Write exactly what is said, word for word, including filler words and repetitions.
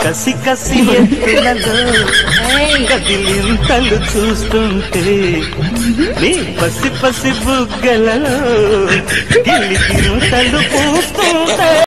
కసి కసి ఎత్తులలో కదిలింతలు చూస్తుంటే నీ పసి పసి బుగ్గలలో గిల్లి గిరుతలు పూస్తుంటే